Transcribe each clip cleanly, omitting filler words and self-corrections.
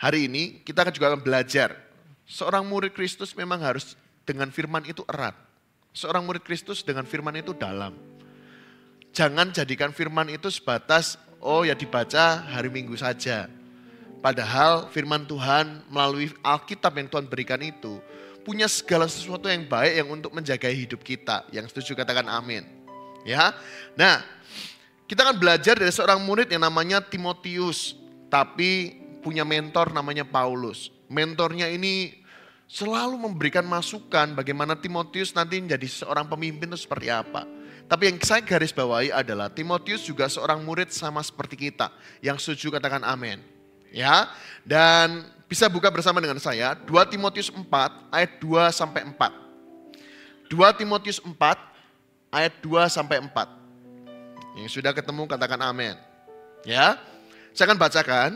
hari ini kita juga akan belajar. Seorang murid Kristus memang harus dengan firman itu erat. Seorang murid Kristus dengan firman itu dalam. Jangan jadikan firman itu sebatas, oh ya dibaca hari Minggu saja. Padahal firman Tuhan melalui Alkitab yang Tuhan berikan itu punya segala sesuatu yang baik yang untuk menjaga hidup kita. Yang setuju katakan amin. Ya. Nah, kita akan belajar dari seorang murid yang namanya Timotius, tapi punya mentor namanya Paulus. Mentornya ini selalu memberikan masukan bagaimana Timotius nanti menjadi seorang pemimpin itu seperti apa. Tapi yang saya garis bawahi adalah Timotius juga seorang murid sama seperti kita. Yang setuju katakan amin. Ya. Dan bisa buka bersama dengan saya 2 Timotius 4 ayat 2 sampai 4. 2 Timotius 4 ayat 2 sampai 4. Yang sudah ketemu katakan amin. Ya. Saya akan bacakan.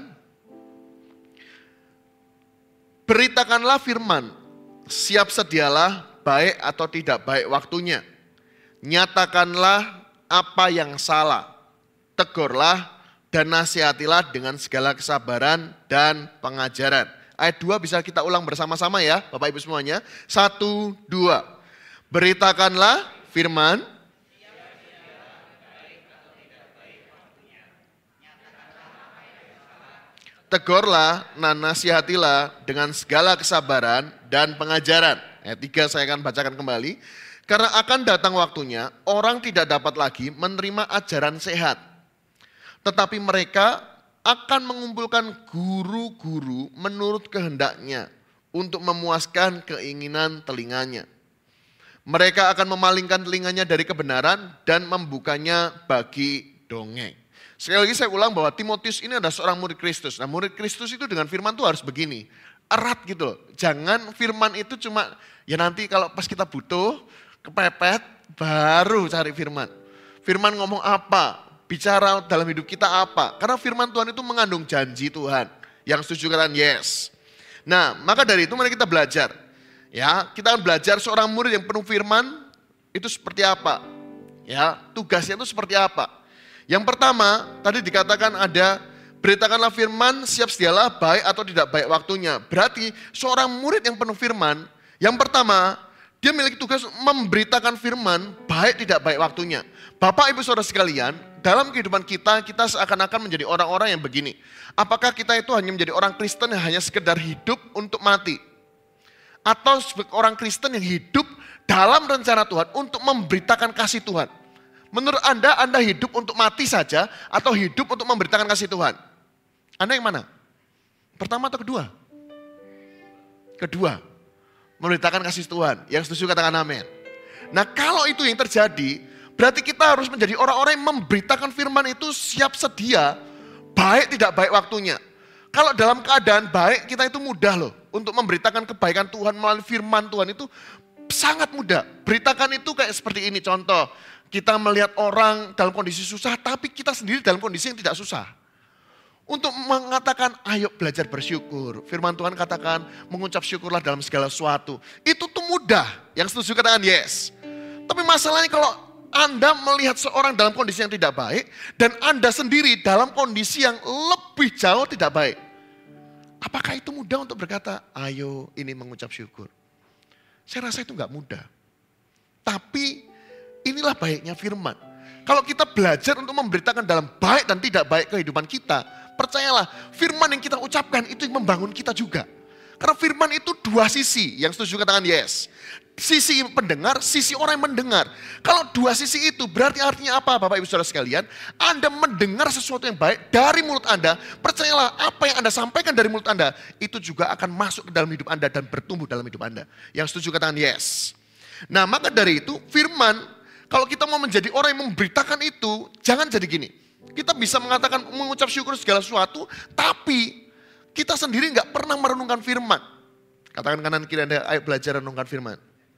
Beritakanlah firman, siap sedialah baik atau tidak baik waktunya. Nyatakanlah apa yang salah, tegurlah dan nasihatilah dengan segala kesabaran dan pengajaran. Ayat 2 bisa kita ulang bersama-sama ya Bapak Ibu semuanya. 1, 2. Beritakanlah firman, tegurlah dan nasihatilah dengan segala kesabaran dan pengajaran. Ayat 3 saya akan bacakan kembali. Karena akan datang waktunya orang tidak dapat lagi menerima ajaran sehat. Tetapi mereka akan mengumpulkan guru-guru menurut kehendaknya untuk memuaskan keinginan telinganya. Mereka akan memalingkan telinganya dari kebenaran dan membukanya bagi dongeng. Sekali lagi saya ulang bahwa Timotius ini adalah seorang murid Kristus. Nah murid Kristus itu dengan firman itu harus begini, erat gitu loh. Jangan firman itu cuma ya nanti kalau pas kita butuh, kepepet, baru cari firman. Firman ngomong apa, bicara dalam hidup kita apa. Karena firman Tuhan itu mengandung janji Tuhan. Yang setuju katakan yes. Nah maka dari itu mari kita belajar. Ya, kita akan belajar seorang murid yang penuh firman itu seperti apa. Ya, tugasnya itu seperti apa. Yang pertama, tadi dikatakan ada beritakanlah firman, siap sedialah baik atau tidak baik waktunya. Berarti seorang murid yang penuh firman, yang pertama, dia memiliki tugas memberitakan firman, baik tidak baik waktunya. Bapak Ibu Saudara sekalian, dalam kehidupan kita seakan-akan menjadi orang-orang yang begini. Apakah kita itu hanya menjadi orang Kristen yang hanya sekedar hidup untuk mati? Atau sebagai orang Kristen yang hidup dalam rencana Tuhan untuk memberitakan kasih Tuhan? Menurut Anda hidup untuk mati saja atau hidup untuk memberitakan kasih Tuhan? Anda yang mana? Pertama atau kedua? Kedua. Memberitakan kasih Tuhan. Yang setuju katakan amin. Nah kalau itu yang terjadi, berarti kita harus menjadi orang-orang yang memberitakan firman itu siap sedia, baik tidak baik waktunya. Kalau dalam keadaan baik, kita itu mudah loh untuk memberitakan kebaikan Tuhan melalui firman Tuhan itu sangat mudah. Beritakan itu kayak seperti ini contoh. Kita melihat orang dalam kondisi susah, tapi kita sendiri dalam kondisi yang tidak susah. Untuk mengatakan, ayo belajar bersyukur. Firman Tuhan katakan, mengucap syukurlah dalam segala sesuatu. Itu tuh mudah. Yang setuju katakan yes. Tapi masalahnya kalau Anda melihat seorang dalam kondisi yang tidak baik, dan Anda sendiri dalam kondisi yang lebih jauh tidak baik. Apakah itu mudah untuk berkata, ayo ini mengucap syukur? Saya rasa itu enggak mudah. Tapi inilah baiknya firman. Kalau kita belajar untuk memberitakan dalam baik dan tidak baik kehidupan kita, percayalah firman yang kita ucapkan itu yang membangun kita juga. Karena firman itu dua sisi, yang setuju katakan yes. Sisi pendengar, sisi orang yang mendengar. Kalau dua sisi itu berarti artinya apa Bapak Ibu Saudara sekalian? Anda mendengar sesuatu yang baik dari mulut Anda, percayalah apa yang Anda sampaikan dari mulut Anda, itu juga akan masuk ke dalam hidup Anda dan bertumbuh dalam hidup Anda. Yang setuju katakan yes. Nah maka dari itu firman, kalau kita mau menjadi orang yang memberitakan itu, jangan jadi gini. Kita bisa mengatakan mengucap syukur segala sesuatu, tapi kita sendiri nggak pernah merenungkan firman. Katakan kanan kiri Anda, ayo belajar renungkan firman.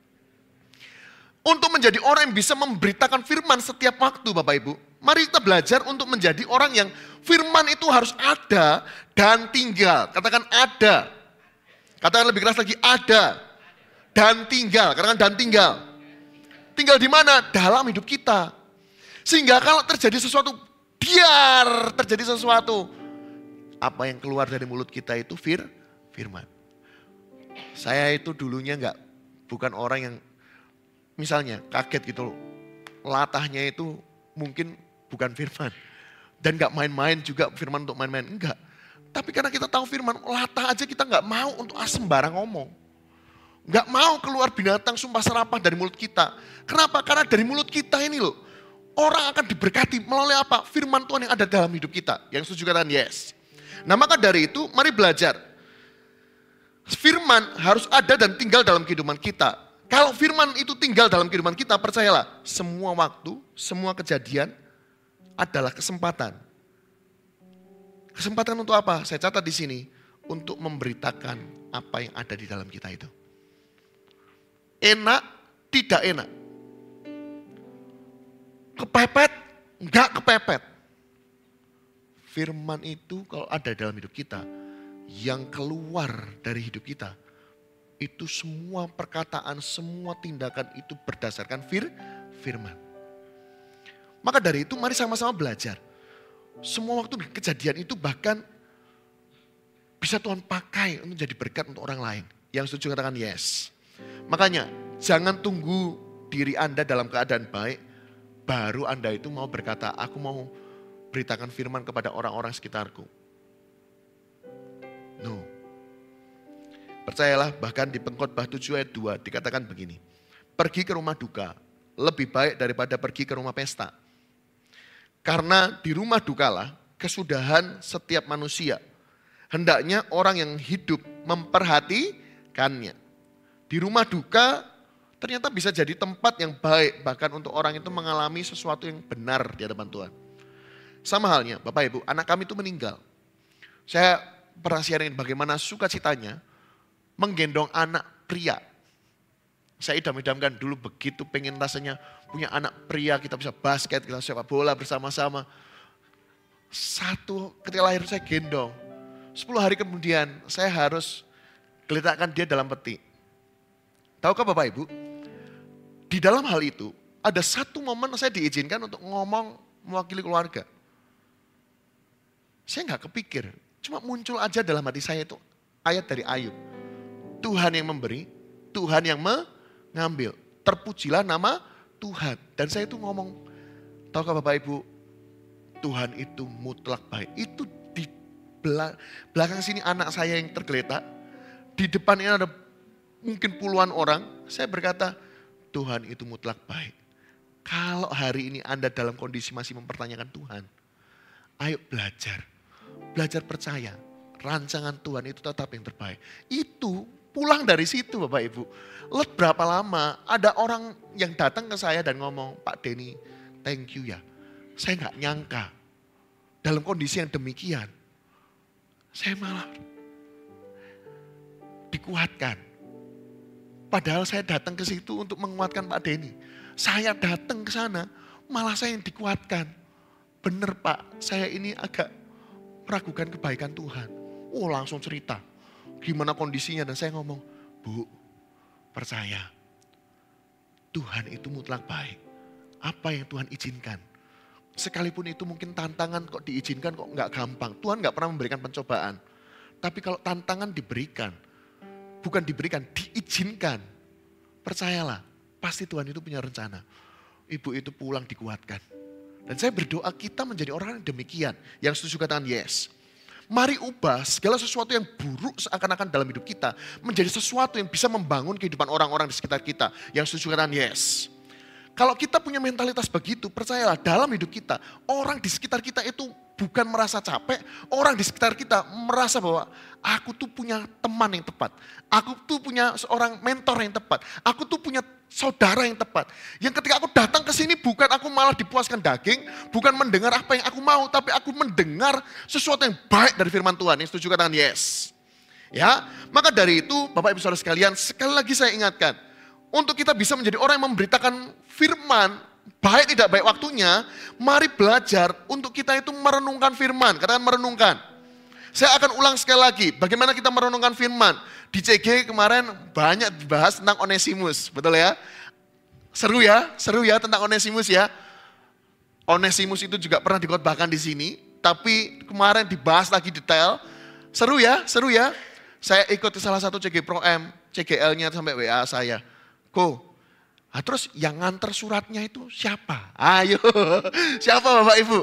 Untuk menjadi orang yang bisa memberitakan firman setiap waktu Bapak Ibu, mari kita belajar untuk menjadi orang yang firman itu harus ada dan tinggal. Katakan ada. Katakan lebih keras lagi, ada dan tinggal. Katakan dan tinggal. Tinggal di mana? Dalam hidup kita. Sehingga kalau terjadi sesuatu, biar terjadi sesuatu. Apa yang keluar dari mulut kita itu firman. Saya itu dulunya bukan orang yang misalnya kaget gitu loh. Latahnya itu mungkin bukan firman. Dan gak main-main juga firman untuk main-main. Enggak. Tapi karena kita tahu firman, latah aja kita gak mau untuk sembarang ngomong. Gak mau keluar binatang sumpah serapah dari mulut kita. Kenapa? Karena dari mulut kita ini loh, orang akan diberkati melalui apa? Firman Tuhan yang ada dalam hidup kita. Yang setuju katakan yes. Nah maka dari itu mari belajar. Firman harus ada dan tinggal dalam kehidupan kita. Kalau firman itu tinggal dalam kehidupan kita, percayalah, semua waktu, semua kejadian adalah kesempatan. Kesempatan untuk apa? Saya catat di sini, untuk memberitakan apa yang ada di dalam kita itu. Enak, tidak enak. Kepepet, enggak kepepet. Firman itu kalau ada dalam hidup kita, yang keluar dari hidup kita, itu semua perkataan, semua tindakan itu berdasarkan firman. Maka dari itu mari sama-sama belajar. Semua waktu kejadian itu bahkan bisa Tuhan pakai untuk jadi berkat untuk orang lain. Yang setuju katakan yes. Makanya jangan tunggu diri Anda dalam keadaan baik, baru Anda itu mau berkata, aku mau beritakan firman kepada orang-orang sekitarku. No. Percayalah, bahkan di Pengkhotbah 7 ayat 2 dikatakan begini. Pergi ke rumah duka lebih baik daripada pergi ke rumah pesta. Karena di rumah dukalah kesudahan setiap manusia. Hendaknya orang yang hidup memperhatikannya. Di rumah duka ternyata bisa jadi tempat yang baik. Bahkan untuk orang itu mengalami sesuatu yang benar di hadapan Tuhan. Sama halnya Bapak Ibu, anak kami itu meninggal. Saya pernah sharing bagaimana sukacitanya menggendong anak pria. Saya idam-idamkan dulu begitu pengen rasanya punya anak pria, kita bisa basket, kita sepak bola bersama-sama. Ketika lahir saya gendong. 10 hari kemudian saya harus geletakkan dia dalam peti. Tahukah Bapak Ibu? Di dalam hal itu ada satu momen saya diizinkan untuk ngomong mewakili keluarga. Saya gak kepikir, cuma muncul aja dalam hati saya itu ayat dari Ayub. Tuhan yang memberi, Tuhan yang mengambil. Terpujilah nama Tuhan. Dan saya itu ngomong, tahukah Bapak Ibu, Tuhan itu mutlak baik. Itu di belakang sini anak saya yang tergeletak. Di depan ini ada mungkin puluhan orang. Saya berkata, Tuhan itu mutlak baik. Kalau hari ini Anda dalam kondisi masih mempertanyakan Tuhan, ayo belajar. Belajar percaya. Rancangan Tuhan itu tetap yang terbaik. Itu pulang dari situ Bapak Ibu. Berapa lama ada orang yang datang ke saya dan ngomong, Pak Denny, thank you ya. Saya gak nyangka dalam kondisi yang demikian. Saya malah dikuatkan. Padahal saya datang ke situ untuk menguatkan Pak Denny. Saya datang ke sana, malah saya yang dikuatkan. Benar Pak, saya ini agak meragukan kebaikan Tuhan. Oh langsung cerita. Gimana kondisinya dan saya ngomong, Bu, percaya. Tuhan itu mutlak baik. Apa yang Tuhan izinkan. Sekalipun itu mungkin tantangan kok diizinkan kok nggak gampang. Tuhan nggak pernah memberikan pencobaan. Tapi kalau tantangan diberikan, bukan diberikan, diizinkan. Percayalah, pasti Tuhan itu punya rencana. Ibu itu pulang dikuatkan. Dan saya berdoa kita menjadi orang yang demikian. Yang setuju katakan yes. Mari ubah segala sesuatu yang buruk seakan-akan dalam hidup kita menjadi sesuatu yang bisa membangun kehidupan orang-orang di sekitar kita. Yang setuju katakan yes. Kalau kita punya mentalitas begitu, percayalah dalam hidup kita, orang di sekitar kita itu bukan merasa capek, orang di sekitar kita merasa bahwa aku tuh punya teman yang tepat. Aku tuh punya seorang mentor yang tepat. Aku tuh punya saudara yang tepat. Yang ketika aku datang ke sini bukan aku malah dipuaskan daging, bukan mendengar apa yang aku mau, tapi aku mendengar sesuatu yang baik dari firman Tuhan. Yang setuju katakan yes. Ya, maka dari itu Bapak Ibu Saudara sekalian, sekali lagi saya ingatkan, untuk kita bisa menjadi orang yang memberitakan firman, baik tidak baik waktunya, mari belajar untuk kita itu merenungkan firman. Katakan merenungkan. Saya akan ulang sekali lagi, bagaimana kita merenungkan firman. Di CG kemarin banyak dibahas tentang Onesimus, betul ya? Seru ya tentang Onesimus ya. Onesimus itu juga pernah dikhotbahkan di sini. tapi kemarin dibahas lagi detail. Seru ya, seru ya. Saya ikut salah satu CG Pro M, CGL-nya sampai WA saya. Terus yang nganter suratnya itu siapa? Ayo, siapa Bapak Ibu?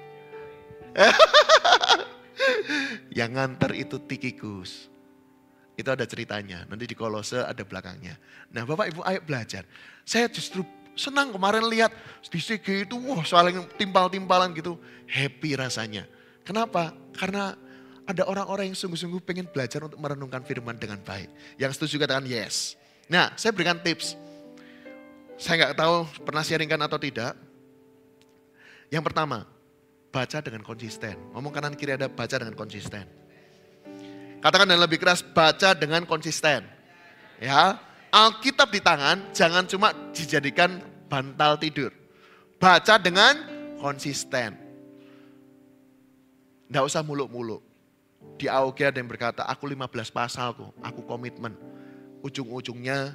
Yang nganter itu Tikikus. Itu ada ceritanya, nanti di Kolose ada belakangnya. Nah Bapak Ibu ayo belajar. Saya justru senang kemarin lihat di CG itu, saling timpal-timpalan gitu. Happy rasanya. Kenapa? Karena ada orang-orang yang sungguh-sungguh pengen belajar untuk merenungkan firman dengan baik. Yang setuju katakan yes. Nah saya berikan tips. Saya nggak tahu pernah sharingkan atau tidak. Yang pertama, baca dengan konsisten. Ngomong kanan kiri ada baca dengan konsisten. Katakan dengan lebih keras, baca dengan konsisten. Ya, Alkitab di tangan jangan cuma dijadikan bantal tidur. Baca dengan konsisten. Nggak usah muluk-muluk. Di AOG ada yang berkata, aku 15 pasal kok, aku komitmen. Ujung-ujungnya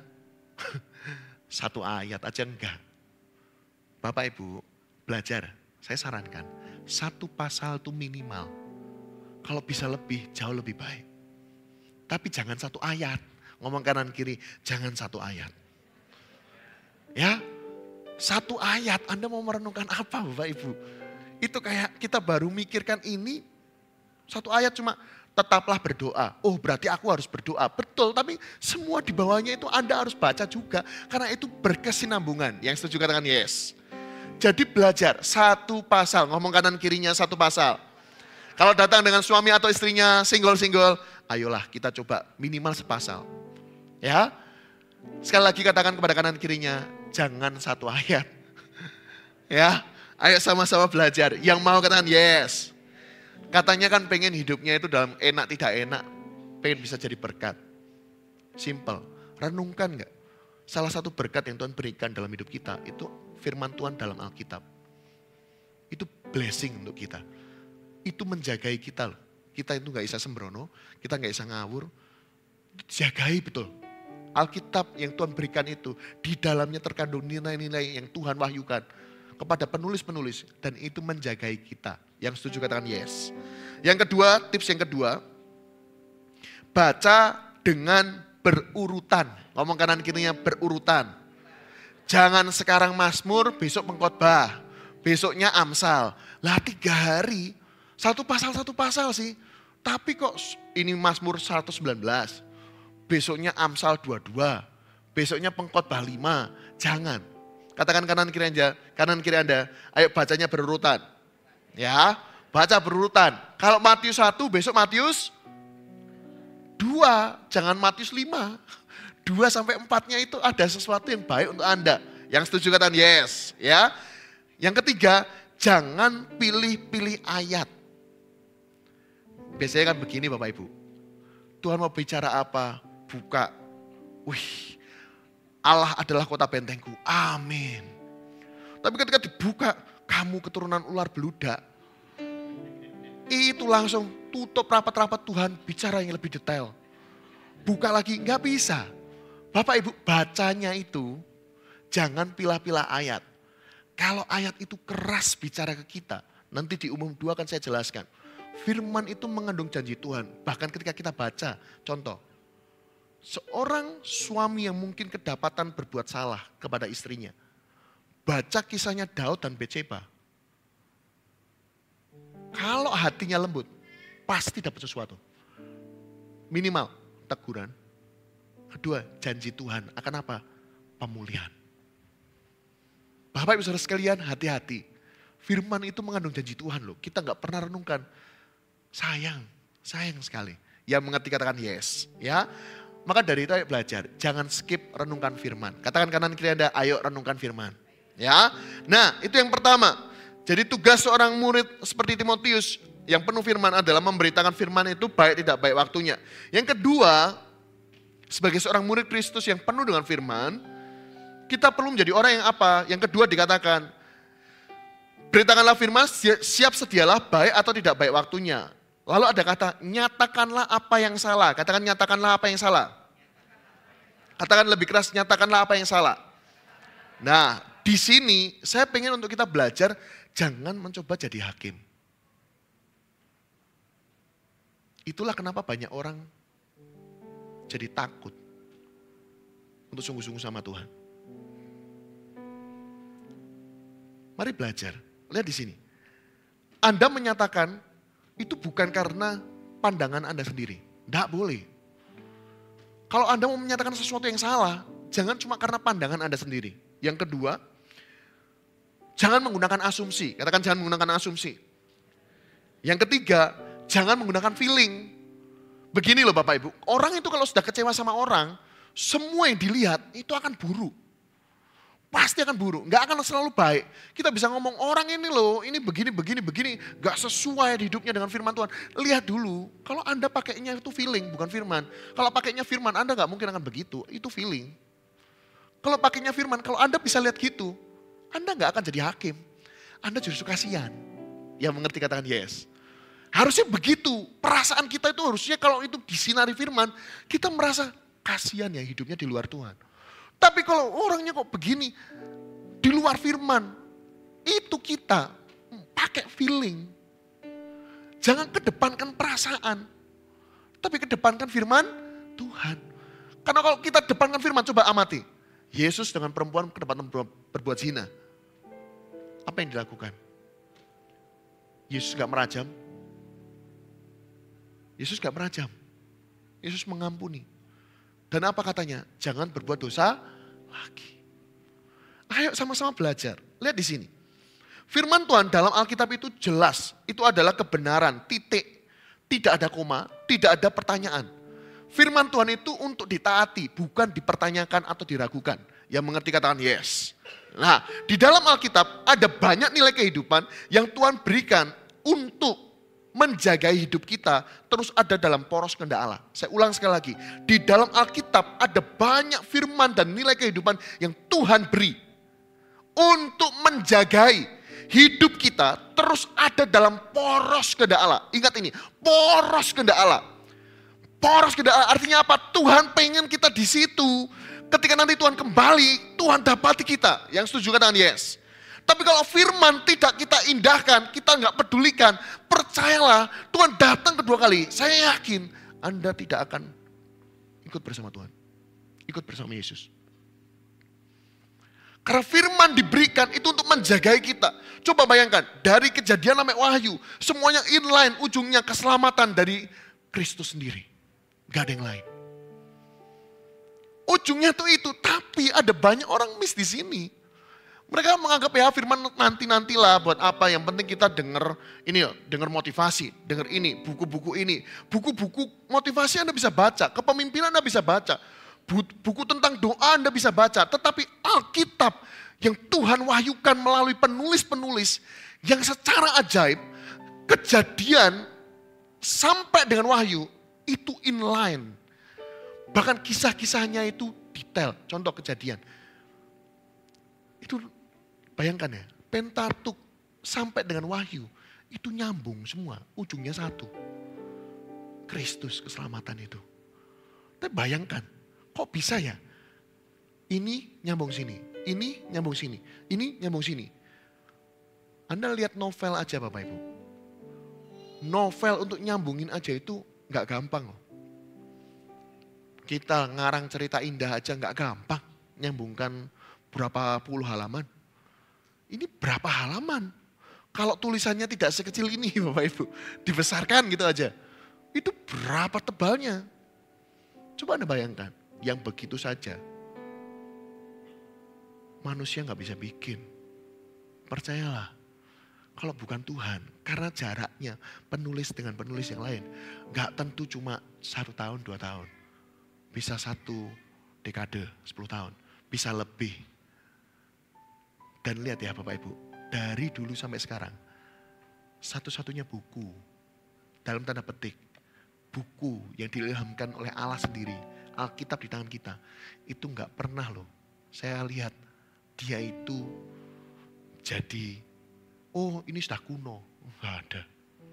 satu ayat aja enggak. Bapak Ibu belajar, saya sarankan. Satu pasal itu minimal. Kalau bisa lebih, jauh lebih baik. Tapi jangan satu ayat. Ngomong kanan kiri, jangan satu ayat. Ya, satu ayat Anda mau merenungkan apa Bapak Ibu? Itu kayak kita baru mikirkan ini, satu ayat cuma tetaplah berdoa. Oh berarti aku harus berdoa. Betul, tapi semua di bawahnya itu Anda harus baca juga. Karena itu berkesinambungan. Yang setuju katakan yes. Jadi belajar satu pasal, ngomong kanan kirinya satu pasal. Kalau datang dengan suami atau istrinya single-single, ayolah kita coba minimal sepasal. Ya, sekali lagi katakan kepada kanan kirinya, jangan satu ayat. Ya, ayo sama-sama belajar. Yang mau katakan yes. Katanya kan pengen hidupnya itu dalam enak tidak enak, pengen bisa jadi berkat. Simple, renungkan gak? Salah satu berkat yang Tuhan berikan dalam hidup kita itu firman Tuhan dalam Alkitab. Itu blessing untuk kita. Itu menjagai kita loh. Kita itu gak bisa sembrono, kita gak bisa ngawur. Jagai betul. Alkitab yang Tuhan berikan itu, di dalamnya terkandung nilai-nilai yang Tuhan wahyukan kepada penulis-penulis. Dan itu menjagai kita. Yang setuju katakan yes. Yang kedua, tips yang kedua, baca dengan berurutan. Ngomong kanan kirinya berurutan. Jangan sekarang Mazmur, besok pengkhotbah. Besoknya Amsal. Lah 3 hari, satu pasal sih. Tapi kok ini Mazmur 119. Besoknya Amsal 22. Besoknya pengkhotbah 5. Jangan. Katakan kanan kiri Anda, ayo bacanya berurutan. Ya, baca berurutan. Kalau Matius 1, besok Matius 2. Jangan Matius 5. 2 sampai 4-nya itu ada sesuatu yang baik untuk Anda. Yang setuju katakan yes. Ya. Yang ketiga, jangan pilih-pilih ayat. Biasanya kan begini Bapak Ibu. Tuhan mau bicara apa? Buka. Wih, Allah adalah kota bentengku. Amin. Tapi ketika dibuka, kamu keturunan ular beludak. Itu langsung tutup rapat-rapat Tuhan bicara yang lebih detail. Buka lagi, nggak bisa. Bapak Ibu bacanya itu jangan pilah-pilah ayat. Kalau ayat itu keras bicara ke kita, nanti di umum 2 akan saya jelaskan. Firman itu mengandung janji Tuhan. Bahkan ketika kita baca, contoh. Seorang suami yang mungkin kedapatan berbuat salah kepada istrinya. Baca kisahnya Daud dan Betseba. Kalau hatinya lembut, pasti dapat sesuatu. Minimal teguran. Kedua, janji Tuhan akan apa? Pemulihan. Bapak Ibu Saudara sekalian, hati-hati. Firman itu mengandung janji Tuhan loh. Kita gak pernah renungkan. Sayang sekali. Yang mengerti katakan yes. Ya. Maka dari itu ayo belajar. Jangan skip renungkan firman. Katakan kanan kiri Anda, ayo renungkan firman. Ya. Nah itu yang pertama. Jadi tugas seorang murid seperti Timotius yang penuh firman adalah memberitakan firman itu baik tidak baik waktunya. Yang kedua, sebagai seorang murid Kristus yang penuh dengan firman, kita perlu menjadi orang yang apa? Yang kedua dikatakan, beritakanlah firman, siap sedialah baik atau tidak baik waktunya. Lalu ada kata, nyatakanlah apa yang salah. Katakan nyatakanlah apa yang salah. Katakan lebih keras, nyatakanlah apa yang salah. Nah, di sini saya pengen untuk kita belajar, jangan mencoba jadi hakim. Itulah kenapa banyak orang jadi takut untuk sungguh-sungguh sama Tuhan. Mari belajar. Lihat di sini. Anda menyatakan itu bukan karena pandangan Anda sendiri. Tidak boleh. Kalau Anda mau menyatakan sesuatu yang salah, jangan cuma karena pandangan Anda sendiri. Yang kedua, jangan menggunakan asumsi. Katakan jangan menggunakan asumsi. Yang ketiga, jangan menggunakan feeling. Begini loh Bapak Ibu, orang itu kalau sudah kecewa sama orang, semua yang dilihat itu akan buruk. Pasti akan buruk, gak akan selalu baik. Kita bisa ngomong orang ini loh, ini begini, gak sesuai hidupnya dengan firman Tuhan. Lihat dulu, kalau Anda pakainya itu feeling, bukan firman. Kalau pakainya firman, Anda gak mungkin akan begitu, itu feeling. Kalau pakainya firman, kalau Anda bisa lihat gitu, Anda gak akan jadi hakim. Anda justru kasihan. Yang mengerti katakan yes. Harusnya begitu, perasaan kita itu harusnya kalau itu disinari firman, kita merasa kasihan ya hidupnya di luar Tuhan. Tapi kalau orangnya kok begini, di luar firman, itu kita pakai feeling. Jangan kedepankan perasaan, tapi kedepankan firman Tuhan. Karena kalau kita depankan firman, coba amati. Yesus dengan perempuan kedapatan berbuat zina. Apa yang dilakukan? Yesus gak merajam. Yesus gak merajam. Yesus mengampuni. Dan apa katanya? Jangan berbuat dosa lagi. Ayo sama-sama belajar. Lihat di sini. Firman Tuhan dalam Alkitab itu jelas. Itu adalah kebenaran, titik. Tidak ada koma, tidak ada pertanyaan. Firman Tuhan itu untuk ditaati, bukan dipertanyakan atau diragukan. Yang mengerti katakan yes. Nah, di dalam Alkitab ada banyak nilai kehidupan yang Tuhan berikan untuk menjaga hidup kita terus ada dalam poros kehendak Allah. Saya ulang sekali lagi. Di dalam Alkitab ada banyak firman dan nilai kehidupan yang Tuhan beri. Untuk menjagai hidup kita terus ada dalam poros kehendak Allah. Ingat ini, poros kehendak Allah. Poros kehendak Allah artinya apa? Tuhan pengen kita di situ. Ketika nanti Tuhan kembali, Tuhan dapati kita. Yang setuju katakan yes. Tapi kalau firman tidak kita indahkan, kita nggak pedulikan, percayalah Tuhan datang kedua kali. Saya yakin Anda tidak akan ikut bersama Tuhan. Ikut bersama Yesus. Karena firman diberikan itu untuk menjagai kita. Coba bayangkan, dari Kejadian sampai Wahyu, semuanya inline, ujungnya keselamatan dari Kristus sendiri. Gak ada yang lain. Ujungnya tuh itu, tapi ada banyak orang miss di sini. Mereka menganggap ya firman nanti-nantilah buat apa, yang penting kita dengar ini ya, dengar motivasi, dengar ini, buku-buku ini. Buku-buku motivasi Anda bisa baca, kepemimpinan Anda bisa baca. Buku tentang doa Anda bisa baca, tetapi Alkitab yang Tuhan wahyukan melalui penulis-penulis yang secara ajaib, Kejadian sampai dengan Wahyu itu inline. Bahkan kisah-kisahnya itu detail, contoh Kejadian. Itu bayangkan ya, Pentatuk sampai dengan Wahyu, itu nyambung semua, ujungnya satu. Kristus, keselamatan itu. Tapi bayangkan, kok bisa ya? Ini nyambung sini, ini nyambung sini, ini nyambung sini. Anda lihat novel aja Bapak Ibu. Novel untuk nyambungin aja itu gak gampang loh. Kita ngarang cerita indah aja gak gampang. Nyambungkan berapa puluh halaman. Ini berapa halaman? Kalau tulisannya tidak sekecil ini Bapak Ibu, dibesarkan gitu aja. Itu berapa tebalnya? Coba Anda bayangkan, yang begitu saja. Manusia gak bisa bikin. Percayalah, kalau bukan Tuhan, karena jaraknya penulis dengan penulis yang lain, gak tentu cuma 1 tahun, 2 tahun. Bisa 1 dekade, 10 tahun, bisa lebih. Dan lihat ya Bapak Ibu, dari dulu sampai sekarang, satu-satunya buku, dalam tanda petik, buku yang diilhamkan oleh Allah sendiri, Alkitab di tangan kita, itu gak pernah loh. Saya lihat dia itu jadi, oh ini sudah kuno, gak ada.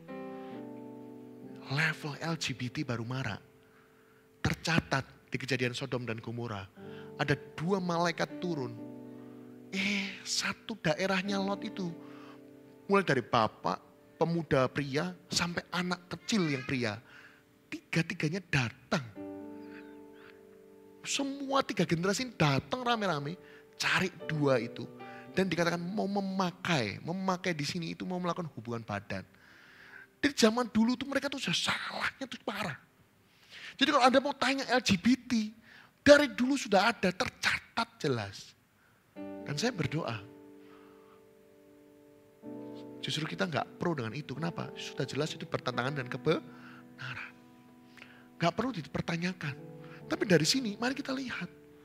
Level LGBT baru marak. Tercatat di Kejadian Sodom dan Gomora, ada 2 malaikat turun. Satu daerahnya Lot itu, mulai dari bapak, pemuda pria, sampai anak kecil yang pria. tiga-tiganya datang. Semua 3 generasi ini datang rame-rame, cari 2 itu. Dan dikatakan mau memakai di sini itu mau melakukan hubungan badan. Dari zaman dulu tuh mereka tuh sudah salahnya tuh parah. Jadi kalau Anda mau tanya LGBT, dari dulu sudah ada, tercatat jelas. Dan saya berdoa, justru kita nggak pro dengan itu. Kenapa? Sudah jelas itu bertentangan dengan kebenaran. Nggak perlu dipertanyakan. Tapi dari sini, mari kita lihat.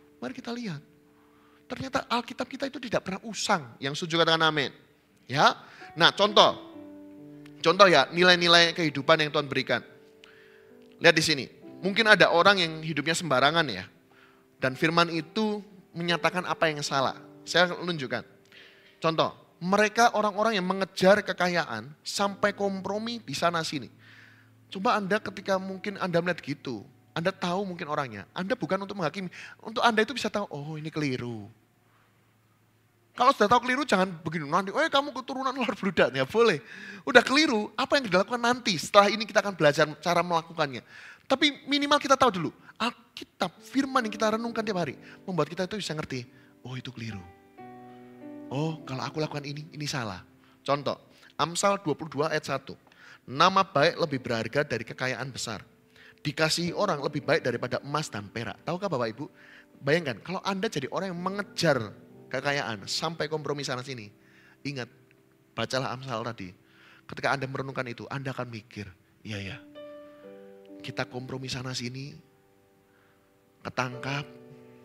Ternyata Alkitab kita itu tidak pernah usang. Yang setuju katakan amin. Ya. Nah contoh ya nilai-nilai kehidupan yang Tuhan berikan. Lihat di sini. Mungkin ada orang yang hidupnya sembarangan ya. Dan firman itu menyatakan apa yang salah. Saya menunjukkan. Contoh. Mereka orang-orang yang mengejar kekayaan sampai kompromi di sana sini. Coba Anda ketika mungkin Anda melihat gitu. Anda tahu mungkin orangnya. Anda bukan untuk menghakimi. Untuk Anda itu bisa tahu, oh ini keliru. Kalau sudah tahu keliru jangan begini. Nanti, kamu keturunan luar beludak. Ya boleh. Udah keliru, apa yang dilakukan nanti? Setelah ini kita akan belajar cara melakukannya. Tapi minimal kita tahu dulu. Alkitab, firman yang kita renungkan tiap hari. Membuat kita itu bisa ngerti, oh itu keliru. Oh kalau aku lakukan ini salah. Contoh, Amsal 22 ayat 1. Nama baik lebih berharga dari kekayaan besar. Dikasihi orang lebih baik daripada emas dan perak. Tahukah Bapak Ibu? Bayangkan kalau Anda jadi orang yang mengejar kekayaan sampai kompromi sana sini. Ingat, bacalah Amsal tadi. Ketika Anda merenungkan itu, Anda akan mikir, iya ya. Kita kompromi sana sini, ketangkap,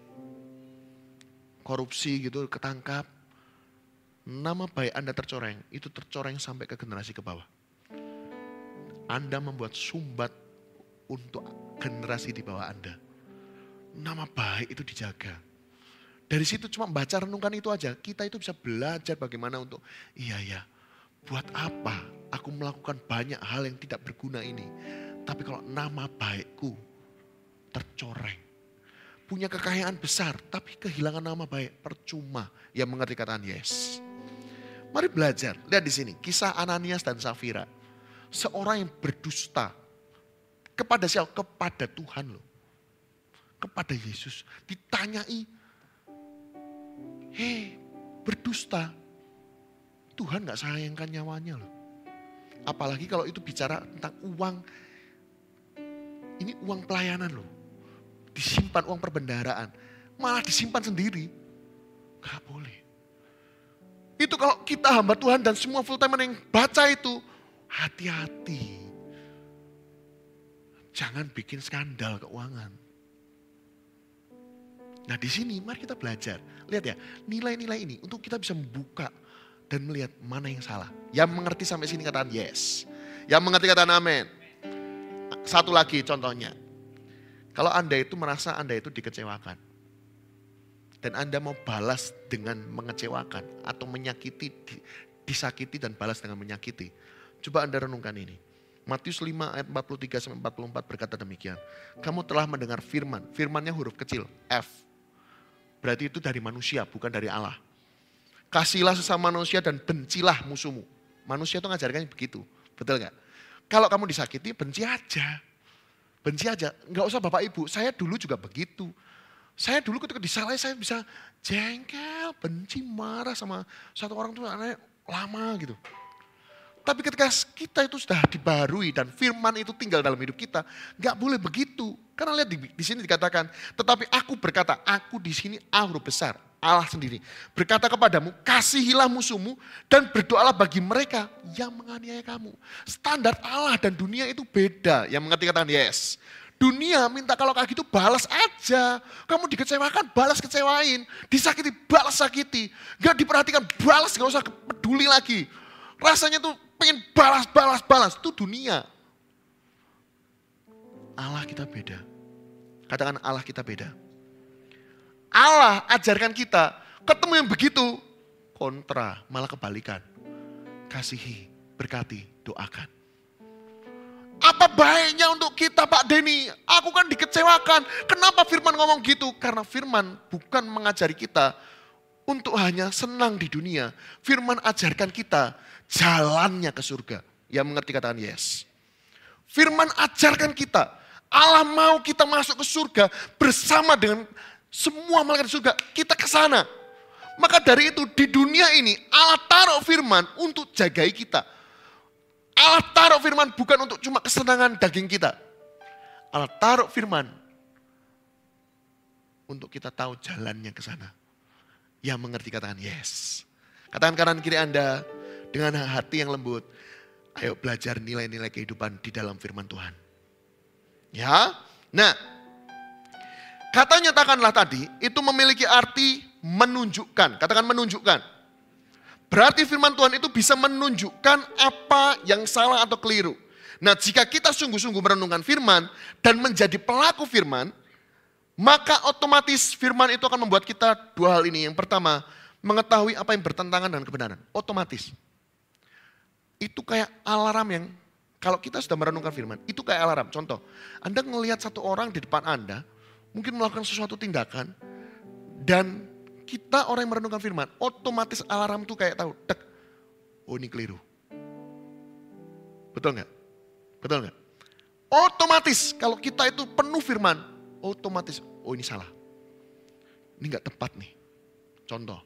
korupsi gitu, ketangkap. Nama baik Anda tercoreng, itu tercoreng sampai ke generasi ke bawah. Anda membuat sumbat untuk generasi di bawah Anda. Nama baik itu dijaga. Dari situ cuma baca renungkan itu aja. Kita itu bisa belajar bagaimana untuk, iya ya, buat apa aku melakukan banyak hal yang tidak berguna ini. Tapi kalau nama baikku tercoreng. Punya kekayaan besar, tapi kehilangan nama baik, percuma. Yang mengerti kataan yes. Mari belajar, lihat di sini, kisah Ananias dan Safira. Seorang yang berdusta. Kepada siapa? Kepada Tuhan loh. Kepada Yesus. Ditanyai. Berdusta. Tuhan gak sayangkan nyawanya loh. Apalagi kalau itu bicara tentang uang. Ini uang pelayanan loh. Disimpan uang perbendaharaan. Malah disimpan sendiri. Gak boleh. Itu kalau kita hamba Tuhan dan semua full timer yang baca itu. Hati-hati. Jangan bikin skandal keuangan. Nah di sini mari kita belajar. Lihat ya, nilai-nilai ini untuk kita bisa membuka dan melihat mana yang salah. Yang mengerti sampai sini katakan yes. Yang mengerti katakan amin. Satu lagi contohnya. Kalau Anda itu merasa Anda itu dikecewakan. Dan Anda mau balas dengan mengecewakan atau menyakiti, disakiti dan balas dengan menyakiti. Coba Anda renungkan ini. Matius 5 ayat 43-44 berkata demikian. Kamu telah mendengar firman. Firmannya huruf kecil, F. Berarti itu dari manusia, bukan dari Allah. Kasihlah sesama manusia dan bencilah musuhmu. Manusia itu ngajarkan begitu. Betul gak? Kalau kamu disakiti, benci aja. Benci aja. Gak usah Bapak Ibu, saya dulu juga begitu. Saya dulu ketika disalahin, saya bisa jengkel, benci, marah sama satu orang tuh anaknya lama gitu. Tapi ketika kita itu sudah dibaharui dan firman itu tinggal dalam hidup kita, nggak boleh begitu. Karena lihat di sini dikatakan, tetapi aku berkata, aku di sini A huruf besar, Allah sendiri. Berkata kepadamu, kasihilah musuhmu dan berdoalah bagi mereka yang menganiaya kamu. Standar Allah dan dunia itu beda. Yang mengerti katakan yes. Dunia minta kalau kayak gitu balas aja. Kamu dikecewakan, balas kecewain. Disakiti, balas sakiti. Gak diperhatikan, balas, gak usah peduli lagi. Rasanya tuh pengen balas. Itu dunia. Allah kita beda. Katakan Allah kita beda. Allah ajarkan kita, ketemu yang begitu, kontra, malah kebalikan. Kasihi, berkati, doakan. Apa baiknya untuk kita Pak Denny? Aku kan dikecewakan. Kenapa firman ngomong gitu? Karena firman bukan mengajari kita untuk hanya senang di dunia. Firman ajarkan kita jalannya ke surga. Yang mengerti katakan yes. Firman ajarkan kita. Allah mau kita masuk ke surga bersama dengan semua malaikat surga. Kita ke sana. Maka dari itu di dunia ini Allah taruh firman untuk jagai kita. Allah taruh firman bukan untuk cuma kesenangan daging kita. Allah taruh firman untuk kita tahu jalannya ke sana. Yang mengerti katakan yes. Katakan kanan kiri Anda dengan hati yang lembut. Ayo belajar nilai-nilai kehidupan di dalam firman Tuhan. Ya, nah kata nyatakanlah tadi itu memiliki arti menunjukkan. Katakan menunjukkan. Berarti firman Tuhan itu bisa menunjukkan apa yang salah atau keliru. Nah jika kita sungguh-sungguh merenungkan firman dan menjadi pelaku firman, maka otomatis firman itu akan membuat kita dua hal ini. Yang pertama, mengetahui apa yang bertentangan dengan kebenaran. Otomatis. Itu kayak alarm yang kalau kita sudah merenungkan firman, itu kayak alarm. Contoh, Anda ngelihat satu orang di depan Anda, mungkin melakukan sesuatu tindakan, dan kita orang yang merenungkan firman, otomatis alarm itu kayak tahu, dek, oh ini keliru. Betul nggak? Betul nggak? Otomatis kalau kita itu penuh firman, otomatis, oh ini salah. Ini nggak tepat nih. Contoh.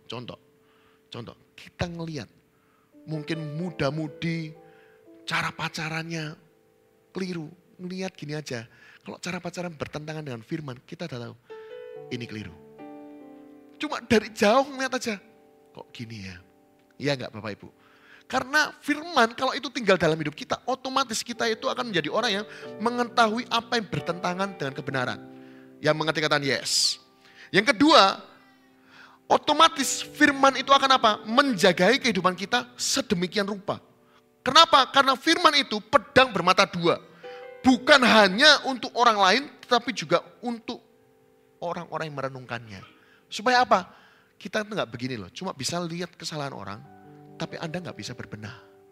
Kita ngelihat, mungkin muda-mudi, cara pacarannya keliru. Ngelihat gini aja, kalau cara pacaran bertentangan dengan firman, kita udah tahu, ini keliru. Cuma dari jauh ngeliat aja, kok gini ya? Iya enggak Bapak Ibu? Karena firman kalau itu tinggal dalam hidup kita, otomatis kita itu akan menjadi orang yang mengetahui apa yang bertentangan dengan kebenaran. Yang mengerti kata yes. Yang kedua, otomatis firman itu akan apa? Menjagai kehidupan kita sedemikian rupa. Kenapa? Karena firman itu pedang bermata dua. Bukan hanya untuk orang lain, tetapi juga untuk orang-orang yang merenungkannya. Supaya apa? Kita itu gak begini loh, cuma bisa lihat kesalahan orang, tapi Anda gak bisa berbenah.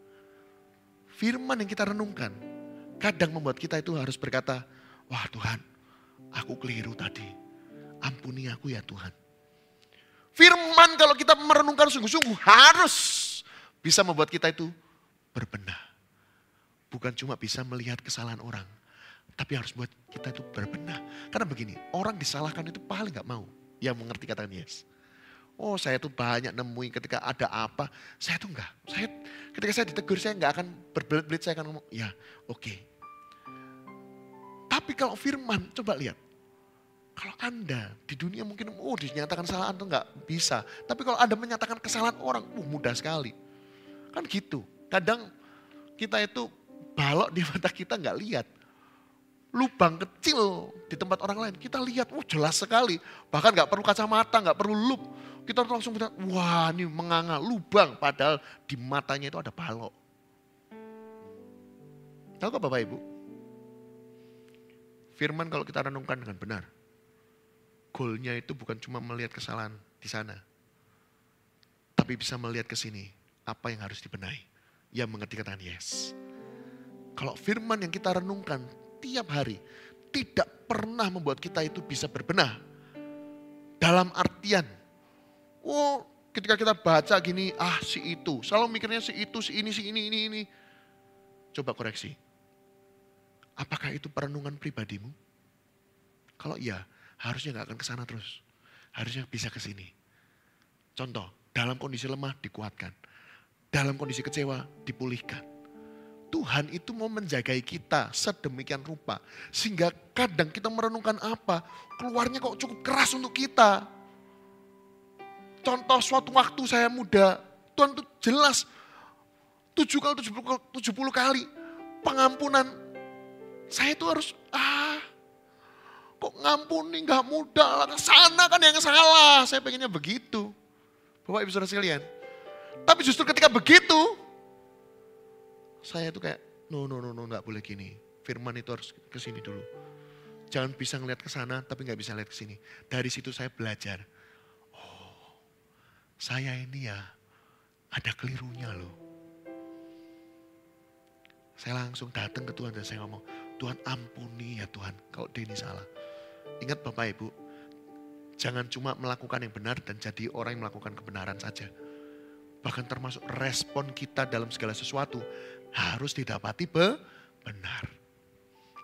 Firman yang kita renungkan, kadang membuat kita itu harus berkata, wah Tuhan, aku keliru tadi. Ampuni aku ya Tuhan. Firman kalau kita merenungkan sungguh-sungguh harus bisa membuat kita itu berbenah. Bukan cuma bisa melihat kesalahan orang, tapi harus buat kita itu berbenah. Karena begini, orang disalahkan itu paling gak mau. Yang mengerti katakan yes. Oh saya tuh banyak nemuin ketika ada apa, saya tuh enggak. Ketika saya ditegur saya enggak akan berbelit-belit, saya akan ngomong, ya oke. Tapi kalau firman, coba lihat. Kalau Anda di dunia mungkin dinyatakan salah Anda enggak bisa. Tapi kalau Anda menyatakan kesalahan orang, mudah sekali. Kan gitu. Kadang kita itu balok di mata kita enggak lihat. Lubang kecil di tempat orang lain, kita lihat, jelas sekali. Bahkan gak perlu kacamata, gak perlu lup. Kita langsung lihat, wah ini menganga lubang. Padahal di matanya itu ada balok. Tahu gak Bapak Ibu? Firman kalau kita renungkan dengan benar. Goalnya itu bukan cuma melihat kesalahan di sana. Tapi bisa melihat ke sini, apa yang harus dibenahi. Yang mengerti katakan yes. Kalau firman yang kita renungkan, tiap hari tidak pernah membuat kita itu bisa berbenah. Dalam artian, ketika kita baca gini, si itu. Selalu mikirnya si itu, si ini. Coba koreksi. Apakah itu perenungan pribadimu? Kalau iya, harusnya gak akan ke sana terus. Harusnya bisa ke sini. Contoh, dalam kondisi lemah dikuatkan. Dalam kondisi kecewa dipulihkan. Tuhan itu mau menjagai kita sedemikian rupa. Sehingga kadang kita merenungkan apa, keluarnya kok cukup keras untuk kita. Contoh suatu waktu saya muda, Tuhan itu jelas 70 kali pengampunan. Saya itu harus, kok ngampuni gak mudah, sana kan yang salah. Saya pengennya begitu. Bapak Ibu Saudara sekalian. Tapi justru ketika begitu, saya itu kayak, no, gak boleh gini. Firman itu harus ke sini dulu. Jangan bisa ngeliat ke sana, tapi gak bisa lihat ke sini. Dari situ saya belajar. Oh, saya ini ya ada kelirunya loh. Saya langsung datang ke Tuhan dan saya ngomong, Tuhan ampuni ya Tuhan kalau dia ini salah. Ingat Bapak Ibu, jangan cuma melakukan yang benar dan jadi orang yang melakukan kebenaran saja. Bahkan termasuk respon kita dalam segala sesuatu harus didapati benar.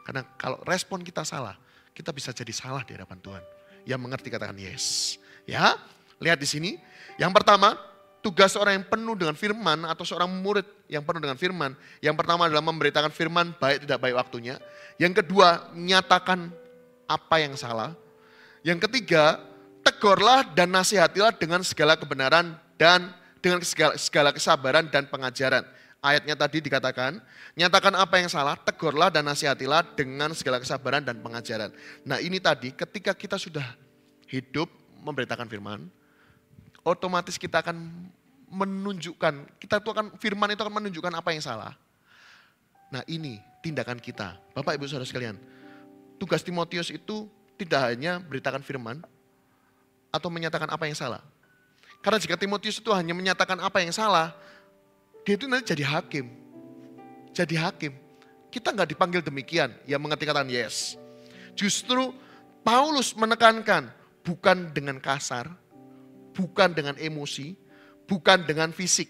Karena kalau respon kita salah, kita bisa jadi salah di hadapan Tuhan. Yang mengerti katakan yes. Ya, lihat di sini. Yang pertama, tugas seorang yang penuh dengan firman atau seorang murid yang penuh dengan firman. Yang pertama adalah memberitakan firman baik tidak baik waktunya. Yang kedua, nyatakan apa yang salah. Yang ketiga, tegurlah dan nasihatilah dengan segala kebenaran dan dengan segala kesabaran dan pengajaran. Ayatnya tadi dikatakan, nyatakan apa yang salah, tegurlah dan nasihatilah dengan segala kesabaran dan pengajaran. Nah ini tadi ketika kita sudah hidup memberitakan firman, otomatis kita akan menunjukkan, firman itu akan menunjukkan apa yang salah. Nah ini tindakan kita. Bapak Ibu Saudara sekalian, tugas Timotius itu tidak hanya beritakan firman atau menyatakan apa yang salah. Karena jika Timotius itu hanya menyatakan apa yang salah, dia itu nanti jadi hakim. Jadi hakim. Kita nggak dipanggil demikian, yang mengerti kata yes. Justru Paulus menekankan, bukan dengan kasar, bukan dengan emosi, bukan dengan fisik.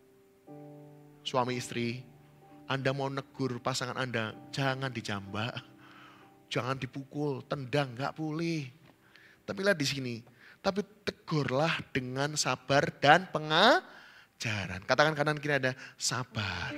Suami istri, Anda mau negur pasangan Anda, jangan dijambak, jangan dipukul, tendang, nggak boleh. Tapi lihat di sini, tapi tegurlah dengan sabar dan pengajaran. Katakan kanan kiri ada sabar.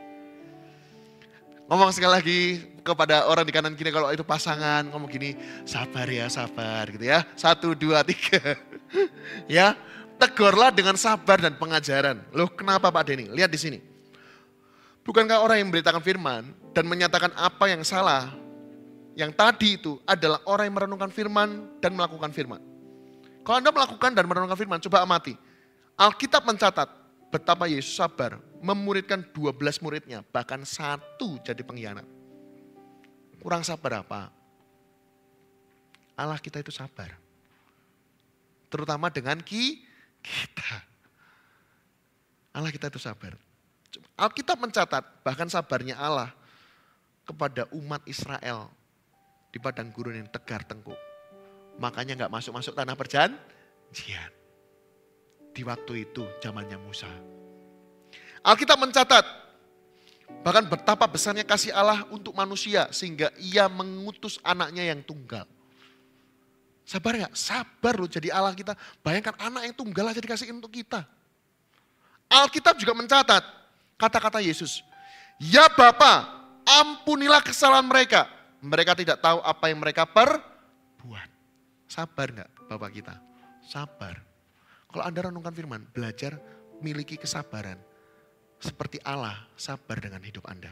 Ngomong sekali lagi kepada orang di kanan kiri kalau itu pasangan, ngomong gini, sabar ya sabar gitu ya. 1, 2, 3. Ya, tegurlah dengan sabar dan pengajaran. Loh kenapa Pak Denny? Lihat di sini. Bukankah orang yang memberitakan firman dan menyatakan apa yang salah, yang tadi itu adalah orang yang merenungkan firman dan melakukan firman. Kalau Anda melakukan dan merenungkan firman, coba amati. Alkitab mencatat betapa Yesus sabar memuridkan 12 muridnya, bahkan 1 jadi pengkhianat. Kurang sabar apa? Allah kita itu sabar. Terutama dengan kita. Allah kita itu sabar. Alkitab mencatat bahkan sabarnya Allah kepada umat Israel di padang gurun yang tegar tengkuk. Makanya gak masuk-masuk tanah perjanjian. Di waktu itu zamannya Musa. Alkitab mencatat bahkan betapa besarnya kasih Allah untuk manusia sehingga ia mengutus anaknya yang tunggal. Sabar gak? Sabar loh jadi Allah kita. Bayangkan anak yang tunggal aja dikasihin untuk kita. Alkitab juga mencatat kata-kata Yesus. Ya Bapa, ampunilah kesalahan mereka. Mereka tidak tahu apa yang mereka perbuat. Sabar gak Bapak kita? Sabar. Kalau Anda renungkan firman, belajar miliki kesabaran. Seperti Allah sabar dengan hidup Anda.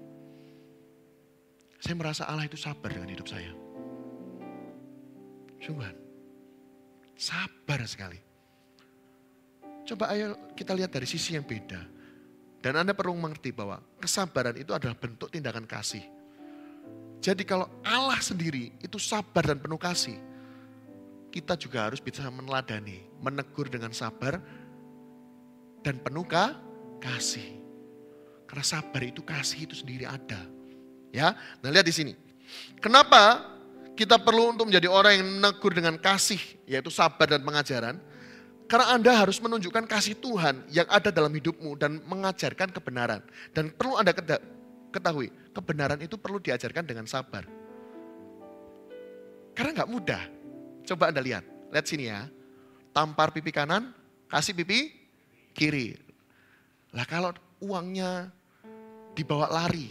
Saya merasa Allah itu sabar dengan hidup saya. Sungguh, sabar sekali. Coba ayo kita lihat dari sisi yang beda. Dan Anda perlu mengerti bahwa kesabaran itu adalah bentuk tindakan kasih. Jadi kalau Allah sendiri itu sabar dan penuh kasih, kita juga harus bisa meneladani, menegur dengan sabar dan penuh kasih. Karena sabar itu kasih itu sendiri ada. Ya, nah lihat di sini. Kenapa kita perlu untuk menjadi orang yang menegur dengan kasih, yaitu sabar dan pengajaran? Karena Anda harus menunjukkan kasih Tuhan yang ada dalam hidupmu dan mengajarkan kebenaran. Dan perlu Anda ketahui, kebenaran itu perlu diajarkan dengan sabar. Karena gak mudah. Coba Anda lihat sini ya. Tampar pipi kanan, kasih pipi kiri. Lah kalau uangnya dibawa lari,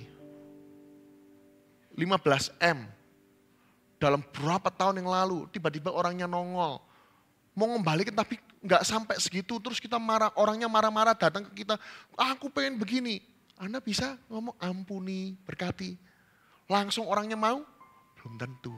15 M, dalam berapa tahun yang lalu, tiba-tiba orangnya nongol. Mau ngembalikan tapi nggak sampai segitu, terus kita marah, orangnya marah-marah datang ke kita, aku pengen begini. Anda bisa ngomong ampuni, berkati. Langsung orangnya mau? Belum tentu.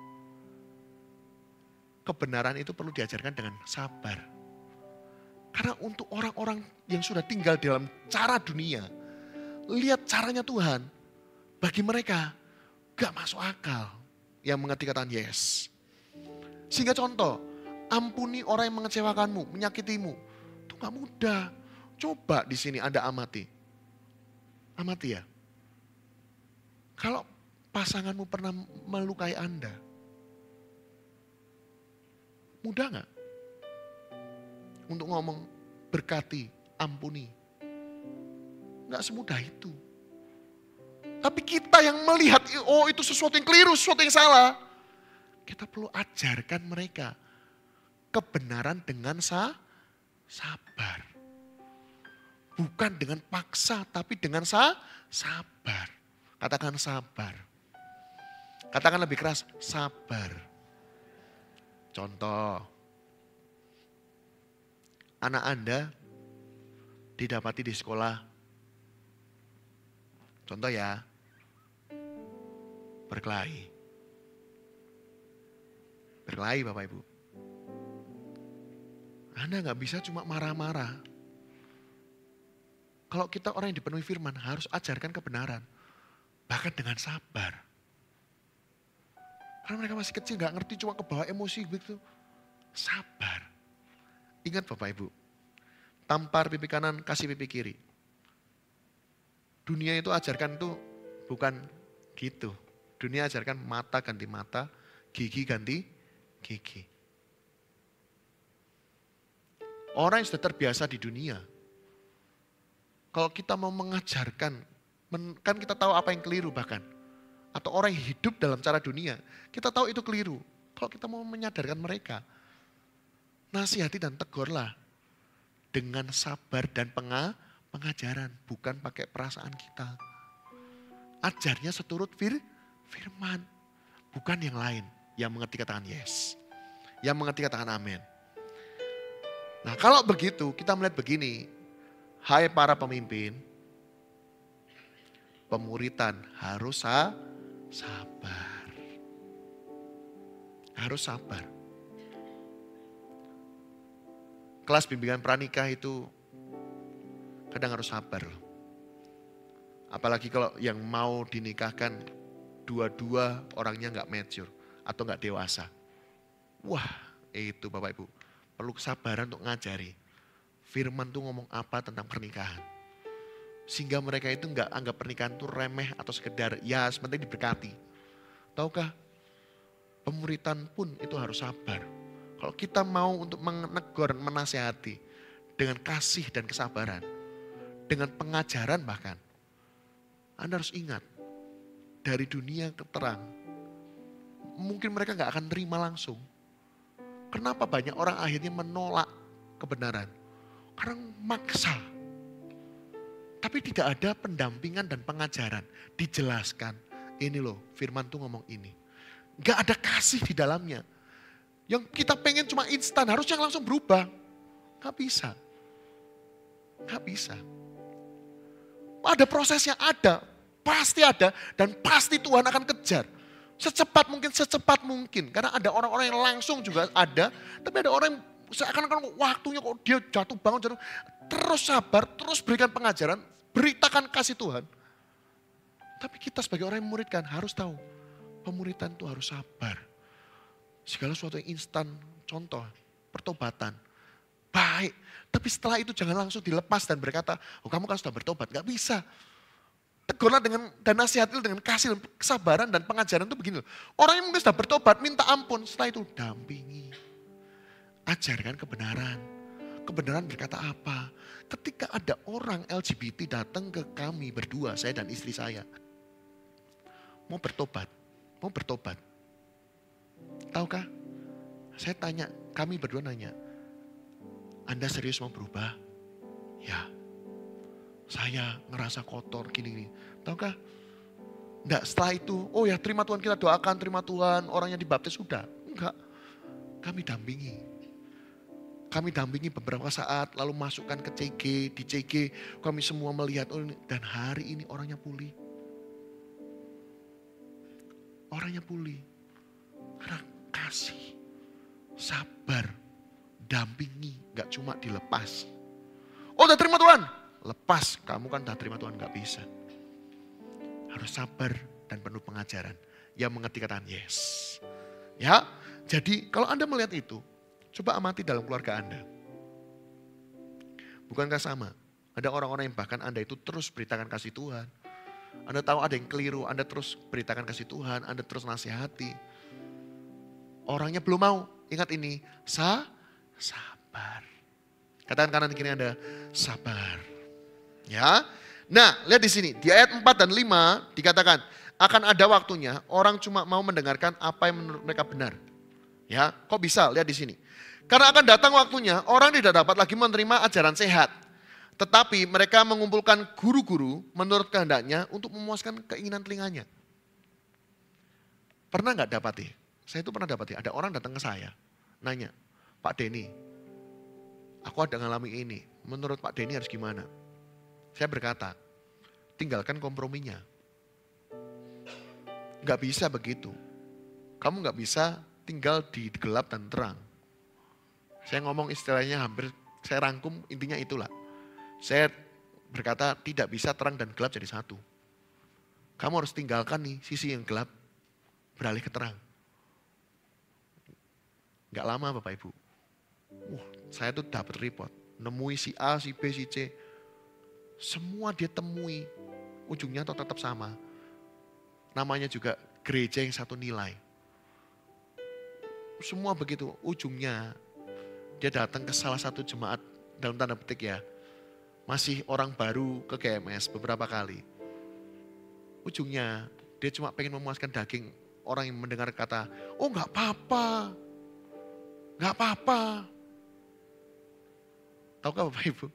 Kebenaran itu perlu diajarkan dengan sabar. Karena untuk orang-orang yang sudah tinggal dalam cara dunia, lihat caranya Tuhan, bagi mereka gak masuk akal yang mengerti kata yes. Sehingga contoh, ampuni orang yang mengecewakanmu, menyakitimu. Itu gak mudah. Coba di sini Anda amati. Amati ya. Kalau pasanganmu pernah melukai Anda, mudah gak? Untuk ngomong berkati, ampuni. Gak semudah itu. Tapi kita yang melihat, oh itu sesuatu yang keliru, sesuatu yang salah. Kita perlu ajarkan mereka kebenaran dengan sabar. Bukan dengan paksa, tapi dengan sabar. Katakan sabar. Katakan lebih keras, sabar. Contoh, anak Anda didapati di sekolah. Contoh ya, berkelahi. Berkelahi Bapak Ibu. Anda nggak bisa cuma marah-marah. Kalau kita orang yang dipenuhi firman harus ajarkan kebenaran. Bahkan dengan sabar. Karena mereka masih kecil nggak ngerti, cuma kebawa emosi begitu. Sabar. Ingat Bapak Ibu, tampar pipi kanan, kasih pipi kiri. Dunia itu ajarkan itu bukan gitu. Dunia ajarkan mata ganti mata, gigi ganti gigi. Orang yang sudah terbiasa di dunia, kalau kita mau mengajarkan, kan kita tahu apa yang keliru bahkan. Atau orang yang hidup dalam cara dunia, kita tahu itu keliru. Kalau kita mau menyadarkan mereka, nasihati dan tegurlah dengan sabar dan pengajaran, bukan pakai perasaan kita. Ajarnya seturut firman, bukan yang lain. Yang mengerti katakan yes, yang mengerti katakan amin. Nah kalau begitu kita melihat begini, hai para pemimpin, pemuritan harus sabar. Harus sabar. Kelas bimbingan pranikah itu kadang harus sabar loh. Apalagi kalau yang mau dinikahkan dua-dua orangnya nggak mature atau nggak dewasa. Wah itu Bapak Ibu perlu kesabaran untuk ngajari. Firman tuh ngomong apa tentang pernikahan. Sehingga mereka itu nggak anggap pernikahan itu remeh atau sekedar ya sepenting diberkati. Tahukah pemuritan pun itu harus sabar. Kalau kita mau untuk menegur, menasihati dengan kasih dan kesabaran, dengan pengajaran bahkan, Anda harus ingat dari dunia ke terang, mungkin mereka nggak akan terima langsung. Kenapa banyak orang akhirnya menolak kebenaran? Karena maksa. Tapi tidak ada pendampingan dan pengajaran. Dijelaskan, ini loh firman tuh ngomong ini. Gak ada kasih di dalamnya. Yang kita pengen cuma instan, harus yang langsung berubah. Gak bisa. Gak bisa. Ada prosesnya, ada. Pasti ada dan pasti Tuhan akan kejar. Secepat mungkin. Karena ada orang-orang yang langsung juga ada. Tapi ada orang yang seakan-akan waktunya kok dia jatuh bangun. Terus sabar, terus berikan pengajaran. Beritakan kasih Tuhan. Tapi kita sebagai orang yang memuridkan harus tahu. Pemuritan itu harus sabar. Segala sesuatu yang instan, contoh pertobatan. Baik, tapi setelah itu jangan langsung dilepas dan berkata, oh kamu kan sudah bertobat. Gak bisa. Tegurlah dan nasihatilah dengan kasih, kesabaran dan pengajaran itu begini loh. Orang yang mungkin sudah bertobat minta ampun, setelah itu dampingi. Ajarkan kebenaran. Kebenaran berkata apa? Ketika ada orang LGBT datang ke kami berdua, saya dan istri saya. Mau bertobat. Tahukah? Saya tanya, kami berdua nanya, Anda serius mau berubah? Ya. Saya ngerasa kotor gini. Tahukah? Enggak, setelah itu, oh ya terima Tuhan, kita doakan, terima Tuhan, orangnya dibaptis, sudah. Enggak, kami dampingi beberapa saat, lalu masukkan ke CG, di CG kami semua melihat, oh, dan hari ini orangnya pulih. Orangnya pulih. Karena kasih, sabar, dampingi, enggak cuma dilepas. Oh udah terima Tuhan, lepas, kamu kan udah terima Tuhan, enggak bisa. Harus sabar dan penuh pengajaran. Yang mengerti katakan yes. Ya, jadi kalau Anda melihat itu, coba amati dalam keluarga Anda. Bukankah sama? Ada orang-orang yang bahkan Anda itu terus beritakan kasih Tuhan. Anda tahu ada yang keliru, Anda terus beritakan kasih Tuhan, Anda terus nasihati. Orangnya belum mau, ingat ini, sabar. Katakan kanan kiri Anda, sabar. Ya, Nah, lihat di sini, di ayat 4 dan 5 dikatakan, akan ada waktunya orang cuma mau mendengarkan apa yang menurut mereka benar. Ya, kok bisa? Lihat di sini. Karena akan datang waktunya orang tidak dapat lagi menerima ajaran sehat. Tetapi mereka mengumpulkan guru-guru menurut kehendaknya untuk memuaskan keinginan telinganya. Pernah nggak dapati? Saya itu pernah dapati, ada orang datang ke saya, nanya, Pak Denny, aku ada ngalami ini, menurut Pak Denny harus gimana? Saya berkata, tinggalkan komprominya. Nggak bisa begitu. Kamu nggak bisa tinggal di gelap dan terang. Saya ngomong istilahnya hampir, saya rangkum intinya itulah. Saya berkata tidak bisa terang dan gelap jadi satu. Kamu harus tinggalkan nih sisi yang gelap, beralih ke terang. Gak lama Bapak Ibu. Saya tuh dapat report, nemui si A, si B, si C. Semua dia temui, ujungnya tetap sama. Namanya juga gereja yang satu nilai. Semua begitu, ujungnya dia datang ke salah satu jemaat, dalam tanda petik ya, masih orang baru ke GMS beberapa kali. Ujungnya dia cuma pengen memuaskan daging orang yang mendengar kata, oh gak apa-apa, gak apa-apa. Tahukah Bapak Ibu?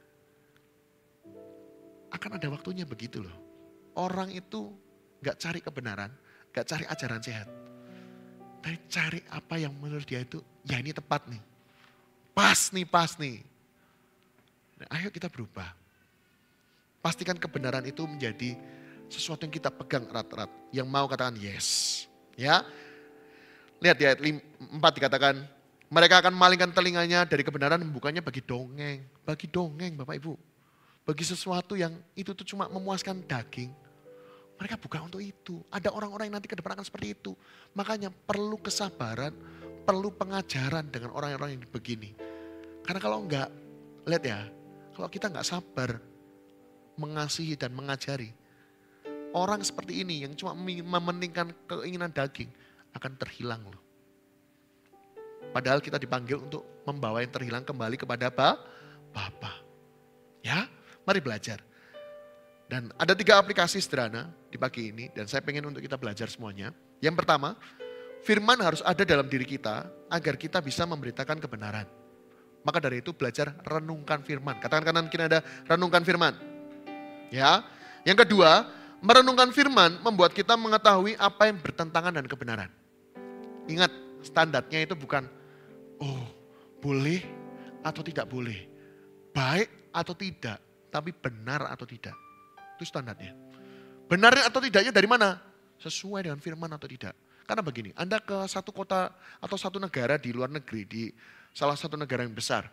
Akan ada waktunya begitu loh. Orang itu gak cari kebenaran, gak cari ajaran sehat. Tapi cari apa yang menurut dia itu, ya ini tepat nih. Pas nih. Nah, ayo kita berubah. Pastikan kebenaran itu menjadi sesuatu yang kita pegang erat-erat. Yang mau katakan yes. Ya. Lihat di ayat 4 dikatakan, mereka akan malingkan telinganya dari kebenaran, membukanya bagi dongeng. Bagi dongeng Bapak Ibu. Bagi sesuatu yang itu tuh cuma memuaskan daging. Mereka buka untuk itu. Ada orang-orang yang nanti ke depan akan seperti itu. Makanya perlu kesabaran, perlu pengajaran dengan orang-orang yang begini. Karena kalau enggak, lihat ya, kalau kita enggak sabar mengasihi dan mengajari, orang seperti ini yang cuma mementingkan keinginan daging akan terhilang loh. Padahal kita dipanggil untuk membawa yang terhilang kembali kepada Bapa. Ya, mari belajar. Dan ada 3 aplikasi sederhana di pagi ini dan saya pengen untuk kita belajar semuanya. Yang pertama, firman harus ada dalam diri kita agar kita bisa memberitakan kebenaran. Maka dari itu belajar renungkan firman. Katakan kanan kiri ada renungkan firman. Ya. Yang kedua, merenungkan firman membuat kita mengetahui apa yang bertentangan dengan kebenaran. Ingat, standarnya itu bukan boleh atau tidak boleh. Baik atau tidak, tapi benar atau tidak. Itu standarnya. Benar atau tidaknya dari mana? Sesuai dengan firman atau tidak. Karena begini, Anda ke satu kota atau satu negara di luar negeri, di salah satu negara yang besar.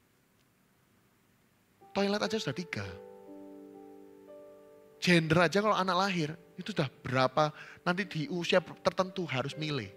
Toilet aja sudah 3. Gender aja kalau anak lahir, itu sudah berapa, nanti di usia tertentu harus milih.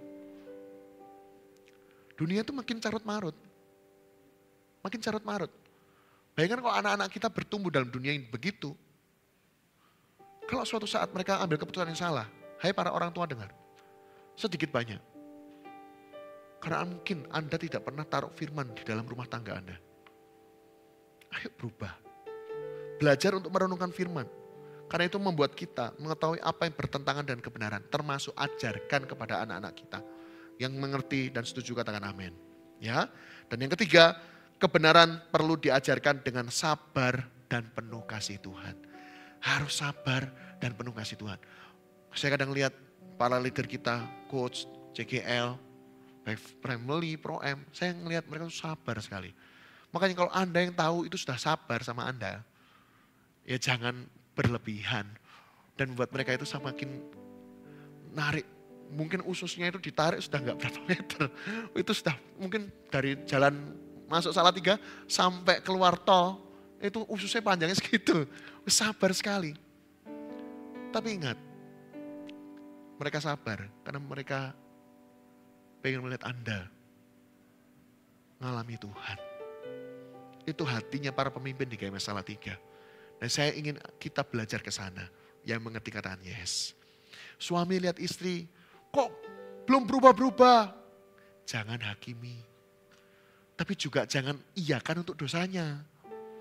Dunia itu makin carut marut. Makin carut marut. Bayangkan kalau anak-anak kita bertumbuh dalam dunia yang begitu. Kalau suatu saat mereka ambil keputusan yang salah, hai para orang tua dengar. Sedikit banyak. Karena mungkin Anda tidak pernah taruh firman di dalam rumah tangga Anda. Ayo berubah. Belajar untuk merenungkan firman. Karena itu membuat kita mengetahui apa yang bertentangan dengan kebenaran. Termasuk ajarkan kepada anak-anak kita. Yang mengerti dan setuju katakan amin. Ya. Dan yang ketiga, kebenaran perlu diajarkan dengan sabar dan penuh kasih Tuhan. Harus sabar dan penuh kasih Tuhan. Saya kadang lihat para leader kita, coach, CGL, baik family, pro-M, saya ngelihat mereka sabar sekali. Makanya kalau Anda yang tahu itu sudah sabar sama Anda, ya jangan berlebihan. Dan buat mereka itu semakin narik. Mungkin ususnya itu ditarik sudah enggak berapa meter. Itu sudah mungkin dari jalan masuk Salatiga sampai keluar tol, itu ususnya panjangnya segitu. Sabar sekali. Tapi ingat, mereka sabar karena mereka pengen melihat Anda mengalami Tuhan. Itu hatinya para pemimpin di GMS Salatiga. Dan saya ingin kita belajar ke sana yang mengerti kataan yes. Suami lihat istri, kok belum berubah-berubah? Jangan hakimi. Tapi juga jangan iyakan untuk dosanya.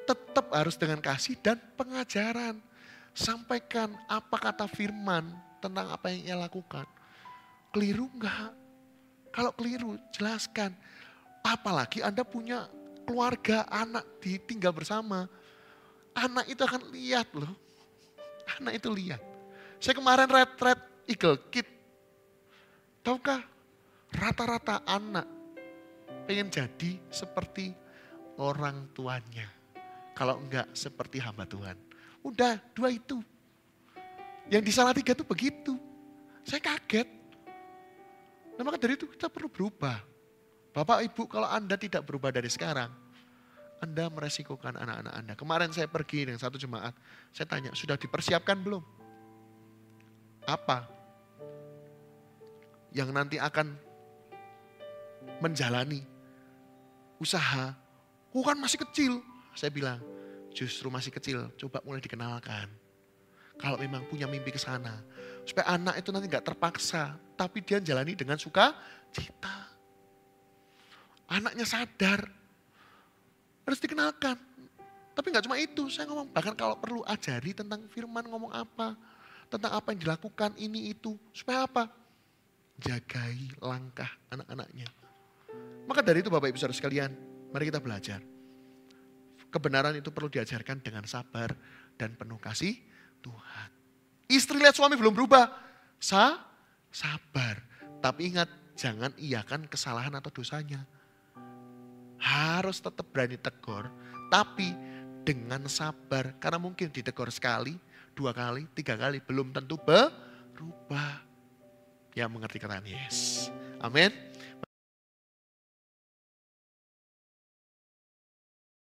tetap harus dengan kasih dan pengajaran. Sampaikan apa kata firman tentang apa yang ia lakukan. Keliru enggak? Kalau keliru, jelaskan. Apalagi Anda punya keluarga, anak ditinggal bersama. Anak itu akan lihat loh. Anak itu lihat. Saya kemarin retret Eagle Kid. Tahukah? Rata-rata anak pengen jadi seperti orang tuanya. Kalau enggak seperti hamba Tuhan. Udah, dua itu. Yang di Salatiga itu begitu. Saya kaget. Nah, maka dari itu kita perlu berubah. Bapak Ibu, kalau Anda tidak berubah dari sekarang, Anda meresikokan anak-anak Anda. Kemarin saya pergi dengan satu jemaat, saya tanya, sudah dipersiapkan belum? Apa yang nanti akan menjalani usaha? Oh kan masih kecil. Saya bilang, justru masih kecil, coba mulai dikenalkan. Kalau memang punya mimpi ke sana. Supaya anak itu nanti gak terpaksa, tapi dia jalani dengan sukacita. Anaknya sadar, harus dikenalkan. Tapi gak cuma itu, saya ngomong bahkan kalau perlu ajari tentang firman ngomong apa. Tentang apa yang dilakukan ini itu. Supaya apa? Jagai langkah anak-anaknya. Maka dari itu Bapak Ibu Saudara sekalian, mari kita belajar. Kebenaran itu perlu diajarkan dengan sabar dan penuh kasih Tuhan. Istri lihat suami belum berubah, sabar. Tapi ingat, jangan iyakan kesalahan atau dosanya. Harus tetap berani tegur, tapi dengan sabar. Karena mungkin ditegur sekali, 2 kali, 3 kali, belum tentu berubah. Ya mengerti kata Yes. Amin.